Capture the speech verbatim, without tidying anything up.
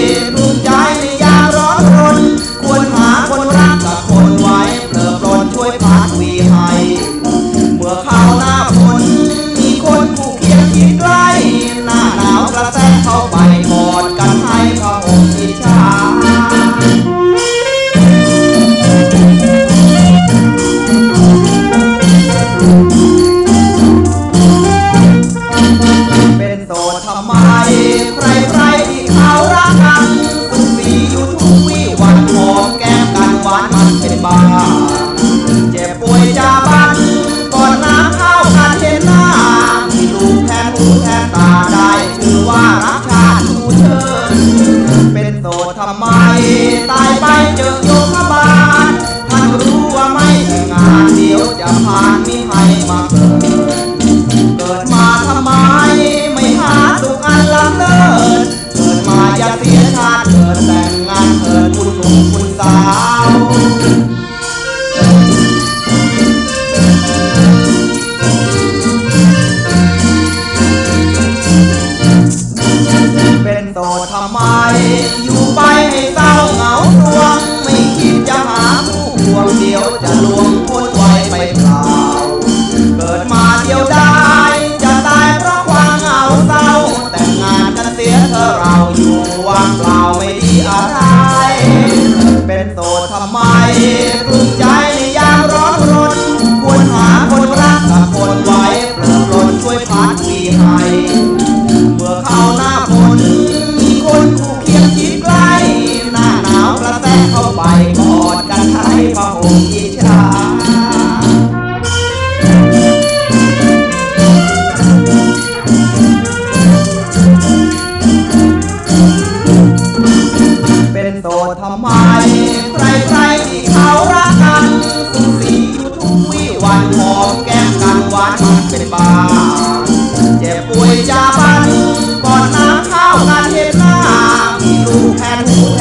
ปลุกใจในยามร้อนรนควรหาคนรักกับคนไว้เติบโตช่วยพัดวีให้เมื่อเข้าหน้าฝนมีคนผู้เคียงคิดใกล้หน้าหนาวกระแทกเข้าไปกอดกันให้พระองค์อิจฉาเป็นโสดทำไมใครใครที่เขารักกันสุขสีอยู่ทุกวี่วันหอมแก้มกันหวานมันเป็นบ้าเจ็บป่วยจาบันก่อนน้ำเข้ากันเห็นหน้ามีลูกแทนหูแทนตาได้ชื่อว่ารักชาติชูเชิญเป็นโสดทำไมตายไปเจอโยมบาลท่านรู้ว่าไม่แต่งงานเดี๋ยวจะผ่านมิให้มาเกิดเกิดมาทำไมไม่หาสุขอันล้ำเลิศเกิดมาอย่าเสียชาติเกิดแต่งงานเกิดคุณหนุ่มคุณสาวเป็นโสดทำไมอยู่ไปให้เศร้าเหงาทวงไม่คิดจะหาผู้ควงเดียวจะลวงพ้นไว้ไปเปล่าเกิดมาเดียวได้จะตายเพราะความเหงาเศร้าแต่งงานกันเสียเธอเราอยู่ว่างเปล่าไม่ดีอะไรเป็นโสดทำไมปลุกใจในยามร้อนรนควรหาคนรักกับคนไว้เปลือกปลนช่วยพัดวีให้เมื่อเข้าหน้าฝนมีคนคู่เคียงชิดใกล้หน้าหนาวกระแทกเข้าไปกอดกันให้พระองค์อิจฉาเป็นโสดทำไมใครใครที่เขารักกันสุขสีอยู่ทุกวี่วันหอมแก้มกันหวานมันเป็นบ้าเจ็บป่วยจาบันก่อนน้ำเข้ากันเห็นหน้ามีลูกแทนหูแท